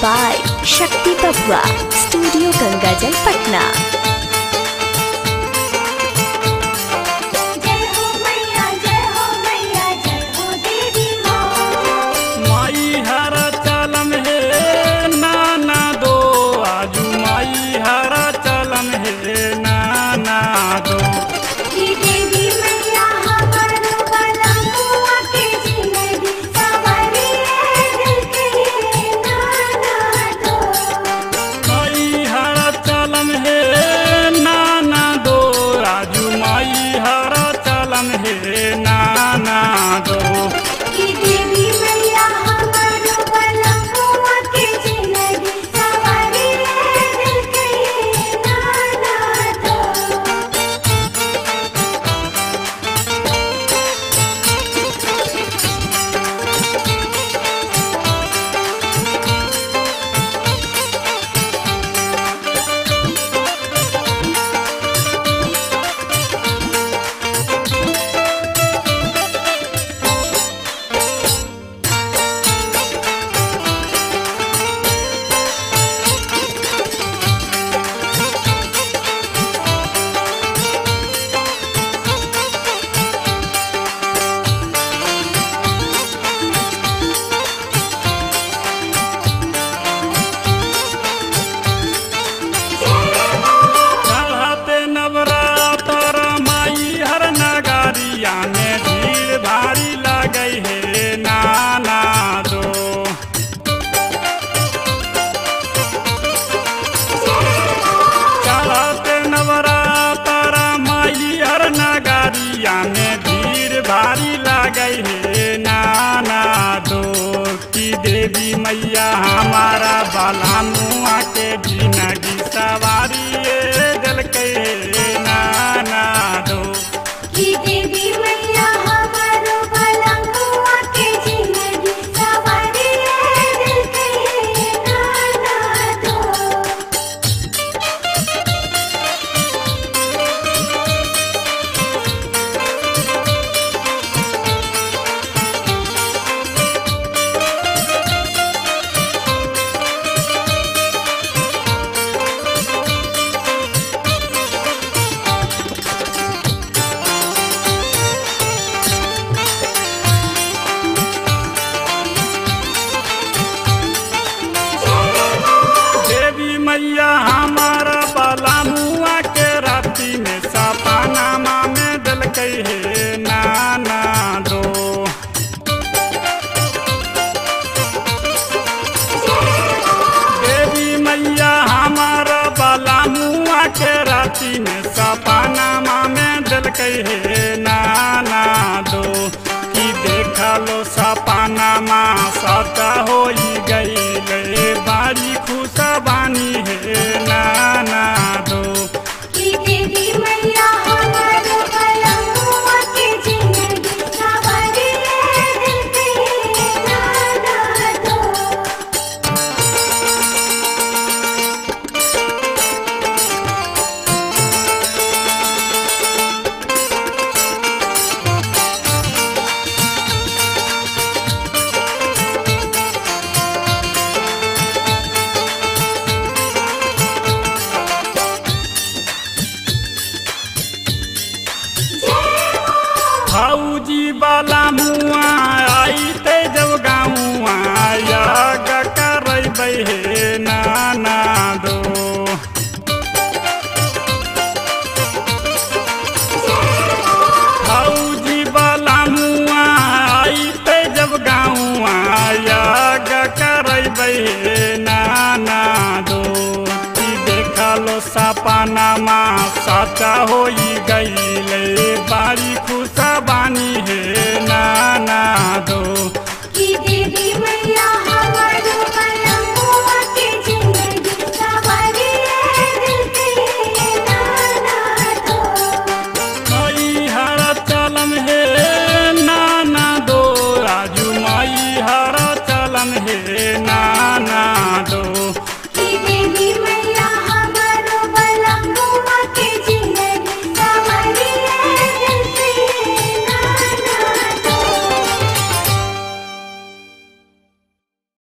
by Shakti Babua, Studio Gangajal, Patna. देवी मैया हमारा बाला मुआ के जिंदगी सवारी दिल के नाना दो कि देवी मैया हमारो बाला मुआ के जिंदगी सवारी दिल के नाना दो। मैया हमारा बाला मुआ के राती में सपना में दिल के नाना दो देवी मैया हमारा बाला मुआ के राती में सपना में दिल के नाना दो कि देखा लो सपना सता हो गई बारी खुशा बानी है नाना दो कि देवी मैया हमारो बाला मुआ के जिंदगी सवारी दिल के नाना दो। फौजी बाला मुआ आई ते जब गाँवा याग करबै हे नाना दो फौजी बाला मुआ आई ते जब गाँवा याग करबै हे नाना दो कि देखा लो सपना सचा हो गई बारी खुशा बानी है नाना दो कि देवी मैया